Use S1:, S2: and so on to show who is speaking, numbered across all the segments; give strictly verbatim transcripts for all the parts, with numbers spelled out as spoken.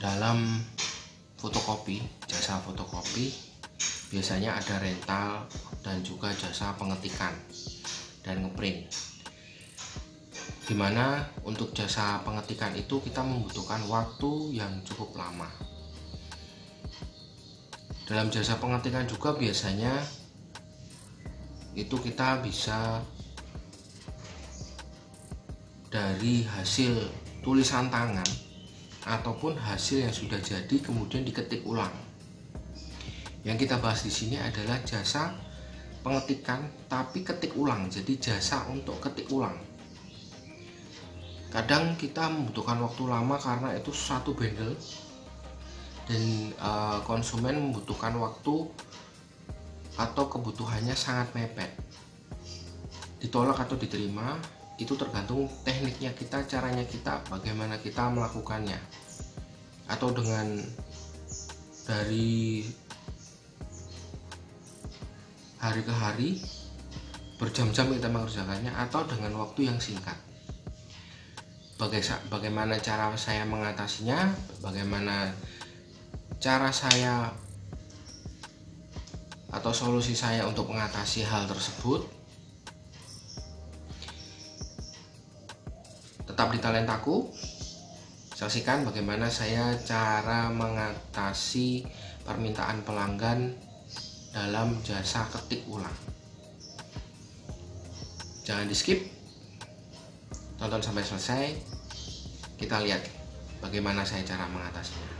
S1: dalam fotokopi, jasa fotokopi biasanya ada rental dan juga jasa pengetikan dan ngeprint. Dimana untuk jasa pengetikan itu kita membutuhkan waktu yang cukup lama. Dalam jasa pengetikan juga biasanya itu kita bisa dari hasil tulisan tangan ataupun hasil yang sudah jadi kemudian diketik ulang. Yang kita bahas di sini adalah jasa pengetikan tapi ketik ulang, jadi jasa untuk ketik ulang. Kadang kita membutuhkan waktu lama karena itu satu bendel dan e, konsumen membutuhkan waktu atau kebutuhannya sangat mepet. Ditolak atau diterima itu tergantung tekniknya kita, caranya kita, bagaimana kita melakukannya, atau dengan dari hari ke hari berjam-jam kita mengerjakannya, atau dengan waktu yang singkat. Bagaimana cara saya mengatasinya, bagaimana cara saya atau solusi saya untuk mengatasi hal tersebut, tetap di Talentaku. Saksikan bagaimana saya cara mengatasi permintaan pelanggan dalam jasa ketik ulang. Jangan di skip, tonton sampai selesai. Kita lihat bagaimana saya cara mengatasinya.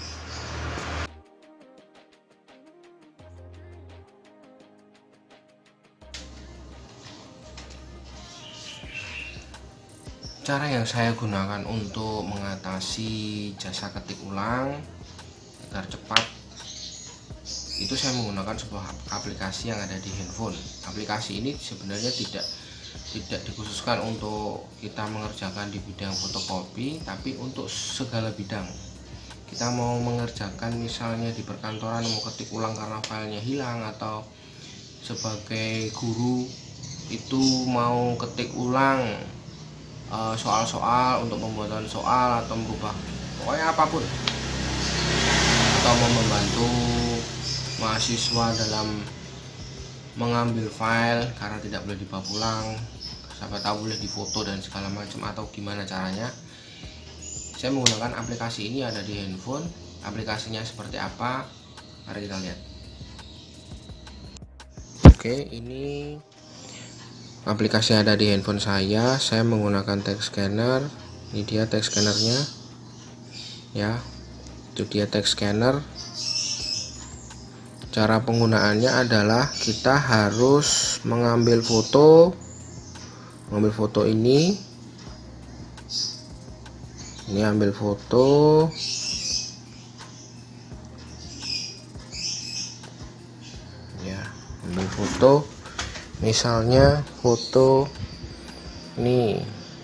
S1: Cara yang saya gunakan untuk mengatasi jasa ketik ulang agar cepat itu saya menggunakan sebuah aplikasi yang ada di handphone. Aplikasi ini sebenarnya tidak tidak dikhususkan untuk kita mengerjakan di bidang fotokopi, tapi untuk segala bidang. Kita mau mengerjakan misalnya di perkantoran, mau ketik ulang karena filenya hilang, atau sebagai guru itu mau ketik ulang soal-soal untuk pembuatan soal atau merubah pokoknya apapun, atau mau membantu mahasiswa dalam mengambil file karena tidak boleh dibawa pulang, siapa tahu boleh difoto dan segala macam, atau gimana caranya. Saya menggunakan aplikasi ini, ada di handphone. Aplikasinya seperti apa, mari kita lihat. Oke, ini aplikasi ada di handphone saya. Saya menggunakan text scanner. Ini dia text scannernya, ya. Itu dia text scanner. Cara penggunaannya adalah kita harus mengambil foto, mengambil foto ini. Ini ambil foto. Ya, ambil foto. Misalnya foto nih,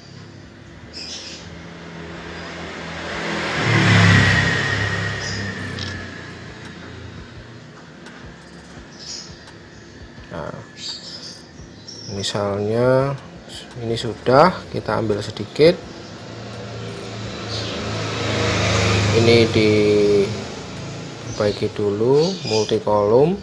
S1: nah, misalnya ini sudah, kita ambil sedikit, ini diperbaiki dulu, multi kolom.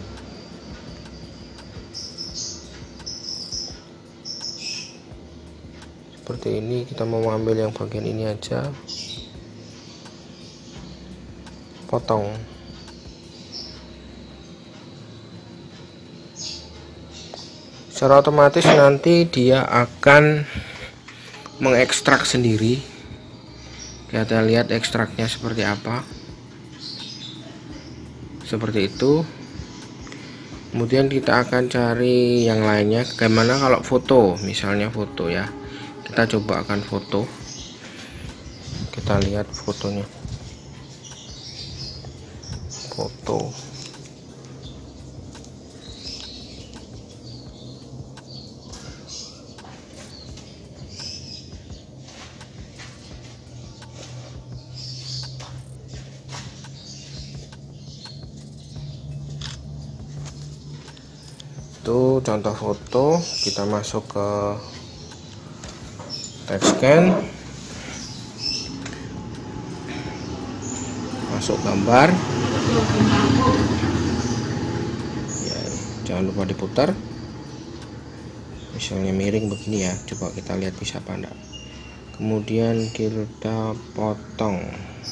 S1: Seperti ini, kita mau mengambil yang bagian ini aja, potong. Secara otomatis nanti dia akan mengekstrak sendiri. Kita lihat ekstraknya seperti apa, seperti itu. Kemudian kita akan cari yang lainnya. Bagaimana kalau foto, misalnya foto ya, kita coba akan foto, kita lihat fotonya, foto. Itu contoh foto. Kita masuk ke text scan. masuk gambar ya, jangan lupa diputar. Misalnya miring begini ya, coba kita lihat bisa apa enggak. Kemudian kita potong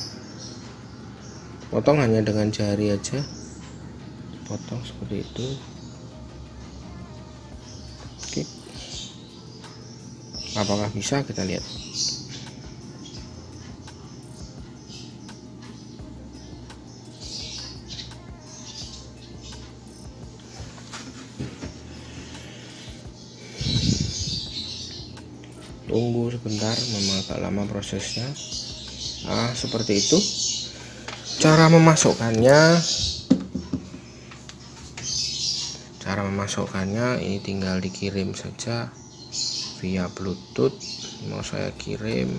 S1: potong hanya dengan jari aja, potong seperti itu. Oke, apakah bisa, kita lihat. Tunggu sebentar, memang agak lama prosesnya. Nah, seperti itu cara memasukkannya. Cara memasukkannya ini tinggal dikirim saja via Bluetooth. Mau saya kirim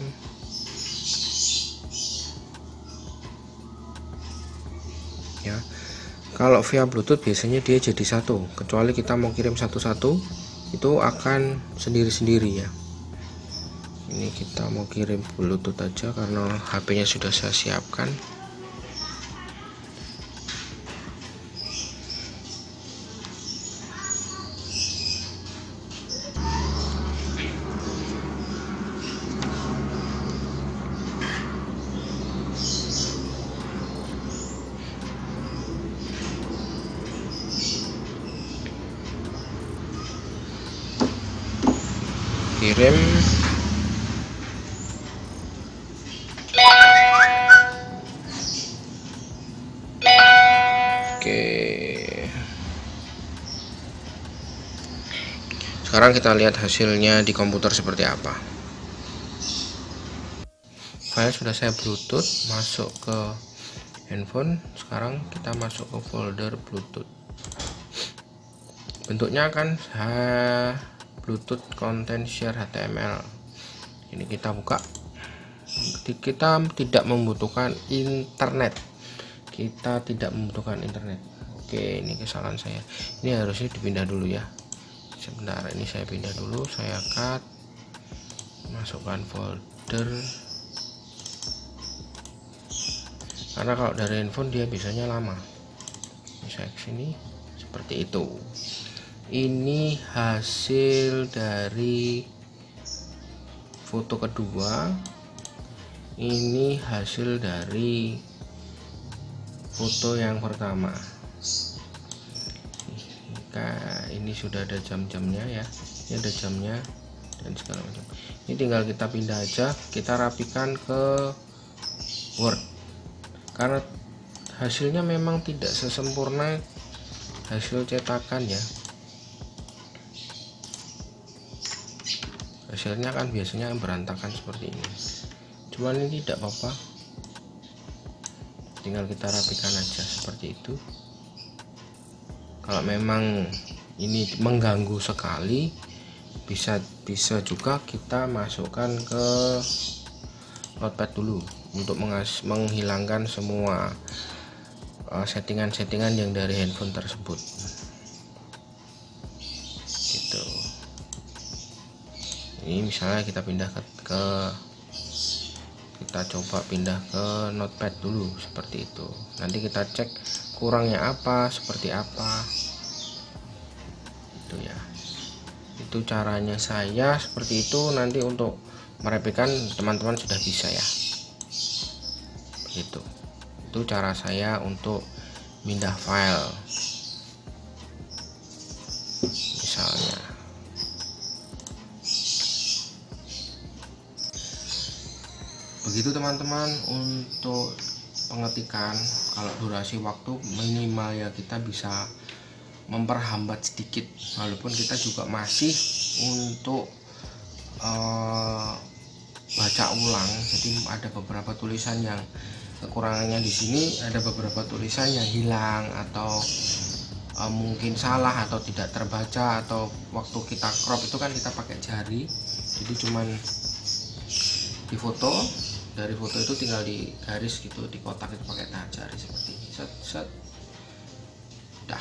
S1: ya. Kalau via Bluetooth biasanya dia jadi satu, kecuali kita mau kirim satu-satu itu akan sendiri-sendiri ya. Ini kita mau kirim Bluetooth aja karena H P-nya sudah saya siapkan. Kirim. Oke, sekarang kita lihat hasilnya di komputer seperti apa. File sudah saya Bluetooth masuk ke handphone. Sekarang kita masuk ke folder Bluetooth. Bentuknya akan Bluetooth Content Share H T M L. Ini kita buka. Kita tidak membutuhkan internet. Kita tidak membutuhkan internet. Oke, ini kesalahan saya. Ini harusnya dipindah dulu ya. Sebentar, ini saya pindah dulu. Saya cut, masukkan folder. Karena kalau dari handphone dia biasanya lama. Ini saya kesini seperti itu. Ini hasil dari foto kedua. Ini hasil dari foto yang pertama. Nah, ini sudah ada jam-jamnya ya. Ini ada jamnya dan segala macam. Ini tinggal kita pindah aja, kita rapikan ke Word. Karena hasilnya memang tidak sesempurna hasil cetakan ya. Hasilnya kan biasanya berantakan seperti ini. Cuman ini tidak apa-apa, tinggal kita rapikan aja seperti itu. Kalau memang ini mengganggu sekali, bisa bisa juga kita masukkan ke notepad dulu untuk mengas menghilangkan semua settingan-settingan uh, yang dari handphone tersebut gitu. Ini misalnya kita pindah ke, ke kita coba pindah ke notepad dulu seperti itu. Nanti kita cek kurangnya apa, seperti apa itu ya. Itu caranya saya seperti itu. Nanti untuk merapikan teman-teman sudah bisa ya, begitu. Itu cara saya untuk pindah file misalnya. Begitu teman-teman untuk pengetikan. Kalau durasi waktu minimal ya kita bisa memperhambat sedikit, walaupun kita juga masih untuk uh, baca ulang. Jadi ada beberapa tulisan yang kekurangannya di sini, ada beberapa tulisan yang hilang atau uh, mungkin salah atau tidak terbaca, atau waktu kita crop itu kan kita pakai jari, jadi cuman di foto, dari foto itu tinggal di garis gitu, di kotak itu pakai tangan jari seperti ini, set set dah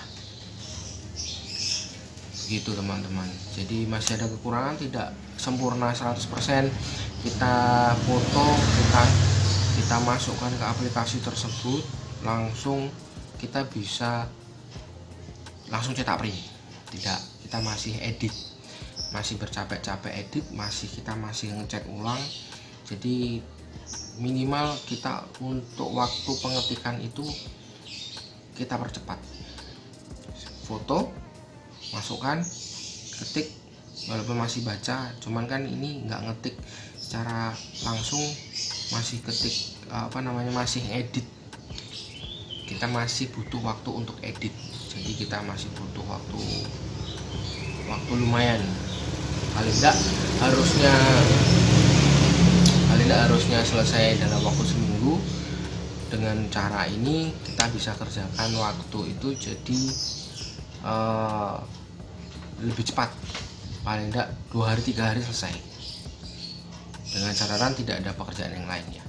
S1: begitu teman-teman. Jadi masih ada kekurangan, tidak sempurna seratus persen. Kita foto, kita kita masukkan ke aplikasi tersebut, langsung kita bisa langsung cetak print. Tidak, kita masih edit, masih bercapek-capek edit, masih kita masih ngecek ulang. Jadi minimal kita untuk waktu pengetikan itu kita percepat. Foto, masukkan, ketik, walaupun masih baca, cuman kan ini nggak ngetik secara langsung, masih ketik apa namanya masih edit. Kita masih butuh waktu untuk edit, jadi kita masih butuh waktu waktu lumayan. Paling tidak harusnya paling tidak harusnya selesai dalam waktu seminggu. Dengan cara ini kita bisa kerjakan waktu itu jadi uh, lebih cepat, paling tidak dua hari tiga hari selesai, dengan catatan tidak ada pekerjaan yang lainnya.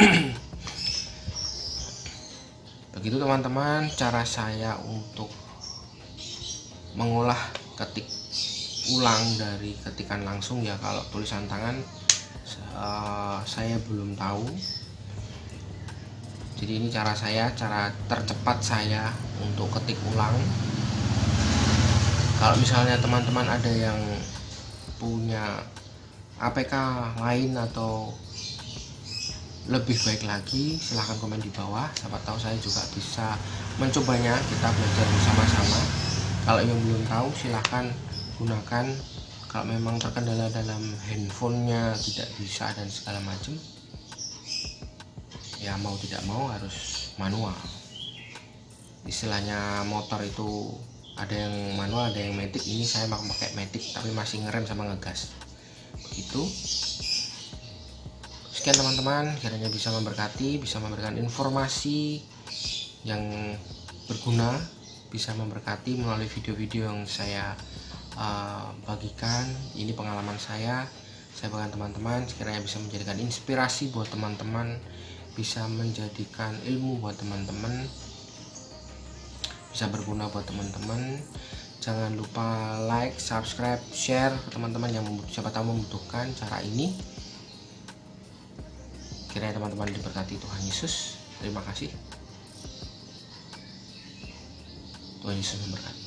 S1: Begitu teman-teman cara saya untuk mengolah ketik ulang dari ketikan langsung. Ya kalau tulisan tangan uh, saya belum tahu. Jadi ini cara saya, cara tercepat saya untuk ketik ulang. Kalau misalnya teman-teman ada yang punya A P K lain atau lebih baik lagi, silahkan komen di bawah. Siapa tahu saya juga bisa mencobanya, kita belajar bersama-sama. Kalau yang belum tahu silahkan gunakan. Kalau memang terkendala dalam handphonenya tidak bisa dan segala macam, ya mau tidak mau harus manual. Istilahnya motor itu ada yang manual, ada yang matic. Ini saya mau pakai matic tapi masih ngerem sama ngegas. Begitu. Sekian teman-teman, kiranya bisa memberkati, bisa memberikan informasi yang berguna, bisa memberkati melalui video-video yang saya uh, bagikan. Ini pengalaman saya, saya bagikan teman-teman, sekiranya bisa menjadikan inspirasi buat teman-teman, bisa menjadikan ilmu buat teman-teman, bisa berguna buat teman-teman. Jangan lupa like, subscribe, share ke teman-teman yang siapa tahu membutuhkan cara ini. Kiranya teman-teman diberkati Tuhan Yesus. Terima kasih. Tuhan Yesus memberkati.